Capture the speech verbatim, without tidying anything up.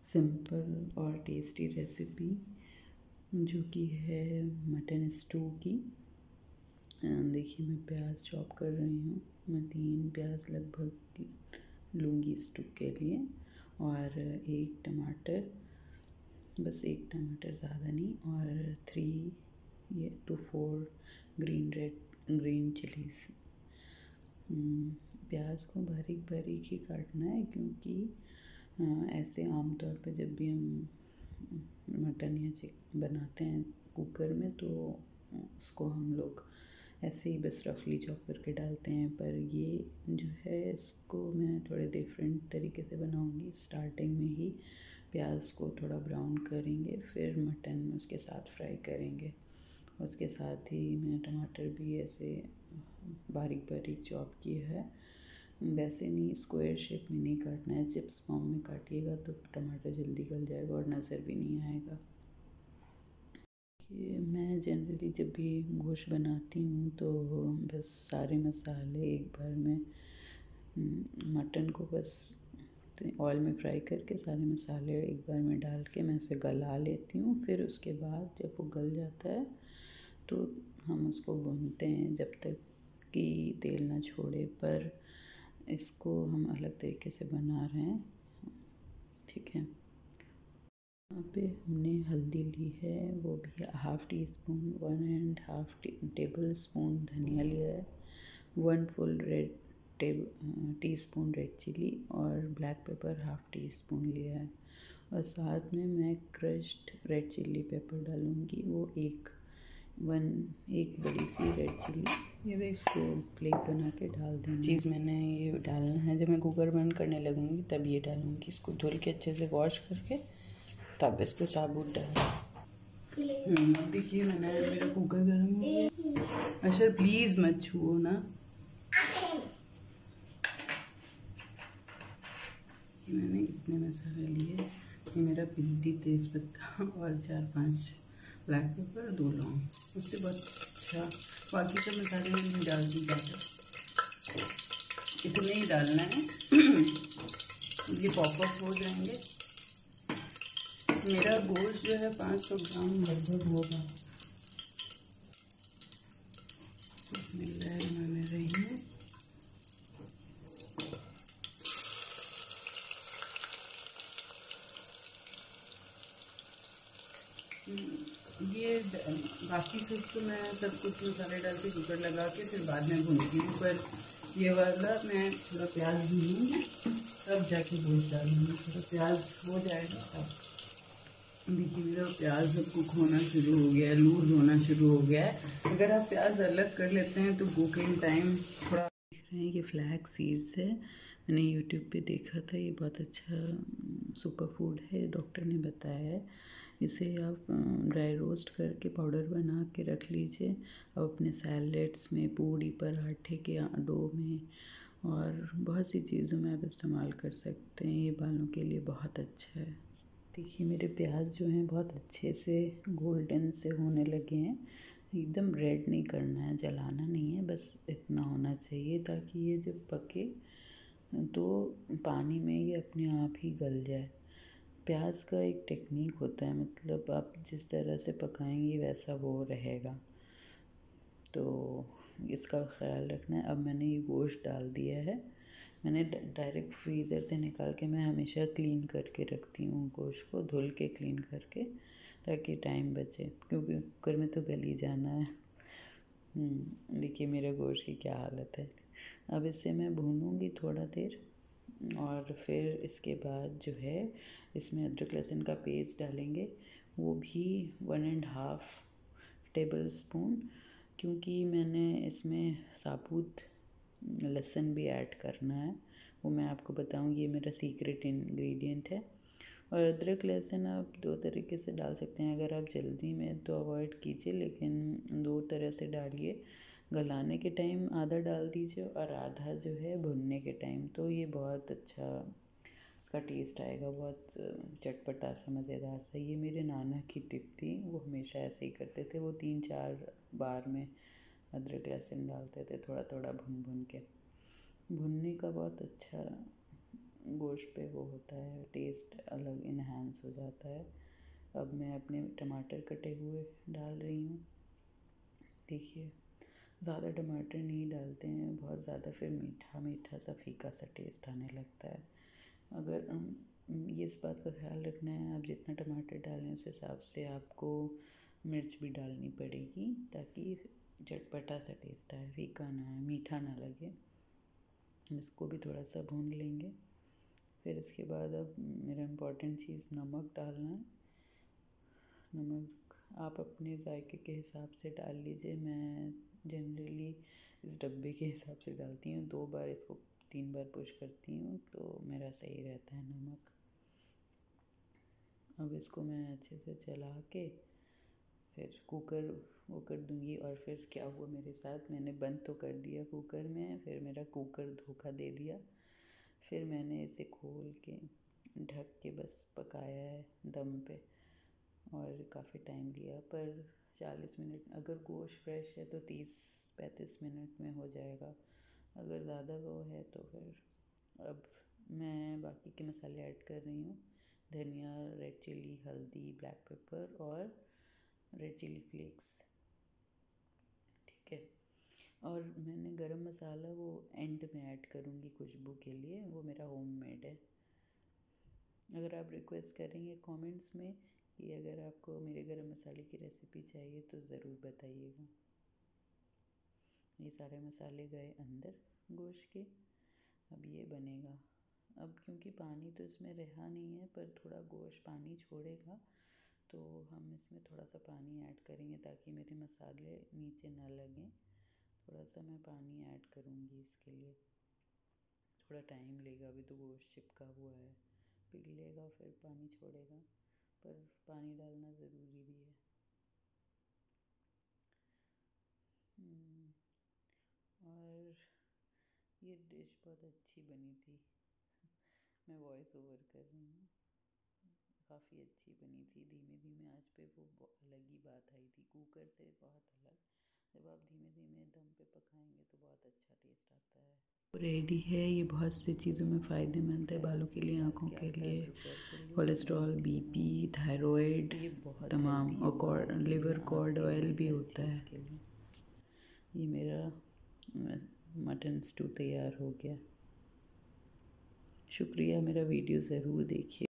Simple और tasty recipe जो कि है मटन स्टू की। देखिए मैं प्याज चॉप कर रही हूँ। मैं तीन प्याज लगभग लूँगी स्टू के लिए और एक टमाटर, बस एक टमाटर, ज़्यादा नहीं, और थ्री ये two four green red green chillies. प्याज को बारीक बारीक ही काटना है क्योंकि ऐसे आमतौर पे जब भी हम मटन या चिकन बनाते हैं कुकर में तो उसको हम लोग ऐसे ही बस रफली चॉप करके डालते हैं, पर ये जो है इसको मैं थोड़े डिफरेंट तरीके से बनाऊंगी। स्टार्टिंग में ही प्याज को थोड़ा ब्राउन करेंगे, फिर मटन उसके साथ फ्राई करेंगे। उसके साथ ही मैं टमाटर भी ऐसे बारीक बारीक चॉप किया है। वैसे नहीं, स्क्वायर शेप में नहीं काटना है, चिप्स फॉर्म में काटिएगा तो टमाटर जल्दी गल जाएगा और नज़र भी नहीं आएगा। कि मैं जनरली जब भी गोश्त बनाती हूँ तो बस सारे मसाले एक बार में, मटन को बस ऑयल में फ्राई करके सारे मसाले एक बार में डाल के मैं इसे गला लेती हूँ। फिर उसके बाद जब वो गल जाता है तो हम उसको भूनते हैं जब तक कि तेल ना छोड़े। पर इसको हम अलग तरीके से बना रहे हैं, ठीक है। यहाँ पे हमने हल्दी ली है, वो भी half teaspoon, one and half tablespoon धनिया लिया है, one full red table teaspoon red chilli और black pepper half teaspoon लिया है। और साथ में मैं क्रश्ड रेड चिली पेपर डालूँगी, वो एक वन एक बड़ी सी रेड चिली, ये भी इसको फ्लेक बना के डाल देंगे। चीज़ मैंने ये डालना है, जब मैं कुकर बंद करने लगूँगी तब ये डालूँगी। इसको धुल के अच्छे से वॉश करके तब इसको साबुत डालना। अब देखिए मैंने मेरा कुकर गर्म हो गया। अच्छा प्लीज़ मत छुओ ना। मैंने इतने मसाले लिए, ये मेरा पिंदी तेज पत्ता और चार पांच ब्लैक पेपर, दो लौंग, उससे बहुत अच्छा। बाकी सब मसाले मैंने डाल दी ज़्यादा, इतने ही डालना है। ये पॉप अप हो जाएंगे। मेरा गोश्त जो है पाँच सौ ग्राम लगभग होगा। बिस्मिल्लाहिर्रहमानिर्रहीम। ये बाकी सब तो मैं सब कुछ मसाले डाल के कुकर लगा के फिर बाद में भूनती हूँ, पर ये वाला मैं थोड़ा प्याज भूनूँगी तब जाके गोश्त डालूँगी। थोड़ा प्याज हो जाएगा तब। देखिए मेरा प्याज अब कुक होना शुरू हो गया है, लूज़ होना शुरू हो गया है। अगर आप प्याज अलग कर लेते हैं तो कुकिंग टाइम थोड़ा। देख रहे हैं ये फ्लैग सीड्स है, मैंने यूट्यूब पे देखा था, ये बहुत अच्छा सुपर फूड है, डॉक्टर ने बताया है। इसे आप ड्राई रोस्ट करके पाउडर बना के रख लीजिए। अब अपने सैलेड्स में, पूड़ी, पराठे के डो में और बहुत सी चीज़ों में आप इस्तेमाल कर सकते हैं। ये बालों के लिए बहुत अच्छा है। देखिए मेरे प्याज जो हैं बहुत अच्छे से गोल्डन से होने लगे हैं। एकदम रेड नहीं करना है, जलाना नहीं है, बस इतना होना चाहिए ताकि ये जब पके तो पानी में ये अपने आप ही गल जाए। प्याज का एक टेक्निक होता है, मतलब आप जिस तरह से पकाएंगे वैसा वो रहेगा, तो इसका ख्याल रखना है। अब मैंने ये गोश्त डाल दिया है, मैंने डायरेक्ट फ्रीज़र से निकाल के, मैं हमेशा क्लीन करके रखती हूँ गोश्त को, धुल के क्लीन करके, ताकि टाइम बचे, क्योंकि कुकर में तो गल ही जाना है। देखिए मेरे गोश्त की क्या हालत है। अब इसे मैं भूनूंगी थोड़ा देर और फिर इसके बाद जो है इसमें अदरक लहसुन का पेस्ट डालेंगे, वो भी one and half tablespoon, क्योंकि मैंने इसमें साबुत लहसुन भी ऐड करना है, वो मैं आपको बताऊंगी, ये मेरा सीक्रेट इंग्रेडिएंट है। और अदरक लहसुन आप दो तरीके से डाल सकते हैं, अगर आप जल्दी में तो अवॉइड कीजिए, लेकिन दो तरह से डालिए। गलाने के टाइम आधा डाल दीजिए और आधा जो है भुनने के टाइम, तो ये बहुत अच्छा इसका टेस्ट आएगा, बहुत चटपटा सा, मज़ेदार सा। ये मेरे नाना की टिप थी, वो हमेशा ऐसे ही करते थे, वो तीन चार बार में अदरक लहसुन डालते थे, थोड़ा थोड़ा भुन भुन के। भुनने का बहुत अच्छा गोश्त पे वो होता है, टेस्ट अलग इन्हांस हो जाता है। अब मैं अपने टमाटर कटे हुए डाल रही हूँ। देखिए, ज़्यादा टमाटर नहीं डालते हैं, बहुत ज़्यादा फिर मीठा मीठा सा फीका सा टेस्ट आने लगता है। अगर ये इस बात का ख्याल रखना है, आप जितना टमाटर डालें उस हिसाब से आपको मिर्च भी डालनी पड़ेगी, ताकि चटपटा सा टेस्ट आए, फीका ना आए, मीठा ना लगे। इसको भी थोड़ा सा भून लेंगे। फिर इसके बाद अब मेरा इम्पॉर्टेंट चीज़ नमक डालना है। नमक आप अपने जायके के हिसाब से डाल लीजिए। मैं जनरली इस डब्बे के हिसाब से डालती हूँ, दो बार इसको तीन बार पुश करती हूँ तो मेरा सही रहता है नमक। अब इसको मैं अच्छे से चला के फिर कुकर वो कर दूँगी। और फिर क्या हुआ मेरे साथ, मैंने बंद तो कर दिया कुकर में, फिर मेरा कुकर धोखा दे दिया। फिर मैंने इसे खोल के ढक के बस पकाया है दम पे, और काफ़ी टाइम लिया, पर चालीस मिनट, अगर गोश्त फ्रेश है तो तीस पैंतीस मिनट में हो जाएगा। अगर ज़्यादा वो है तो फिर अब मैं बाकी के मसाले ऐड कर रही हूँ। धनिया, रेड चिली, हल्दी, ब्लैक पेपर और रेड चिली फ्लेक्स, ठीक है। और मैंने गरम मसाला वो एंड में ऐड करूँगी खुशबू के लिए, वो मेरा होममेड है। अगर आप रिक्वेस्ट करेंगे कमेंट्स में कि अगर आपको मेरे गरम मसाले की रेसिपी चाहिए तो ज़रूर बताइएगा। ये सारे मसाले गए अंदर गोश्त के, अब ये बनेगा। अब क्योंकि पानी तो इसमें रहा नहीं है, पर थोड़ा गोश्त पानी छोड़ेगा, तो हम इसमें थोड़ा सा पानी ऐड करेंगे ताकि मेरे मसाले नीचे ना लगें। थोड़ा सा मैं पानी ऐड करूँगी इसके लिए, थोड़ा टाइम लेगा, अभी तो गोश्त चिपका हुआ है, पिघलेगा फिर पानी छोड़ेगा, पर पानी डालना ज़रूरी भी है। और ये डिश बहुत अच्छी बनी थी। मैं वॉइस ओवर कर रही हूँ। काफ़ी अच्छी बनी थी, धीमे धीमे आंच पे वो अलग ही बात आई थी, कुकर से बहुत अलग। जब आप धीमे धीमे दम पे पकाएंगे तो बहुत अच्छा टेस्ट आता है। रेडी है। ये बहुत सी चीज़ों में फ़ायदेमंद है, बालों के लिए, आँखों के लिए, कोलेस्ट्रॉल, बीपी, थायराइड, ये बहुत तमाम, और लिवर कॉर्ड ऑयल भी होता है। ये मेरा मटन स्टू तैयार हो गया। शुक्रिया, मेरा वीडियो ज़रूर देखिए।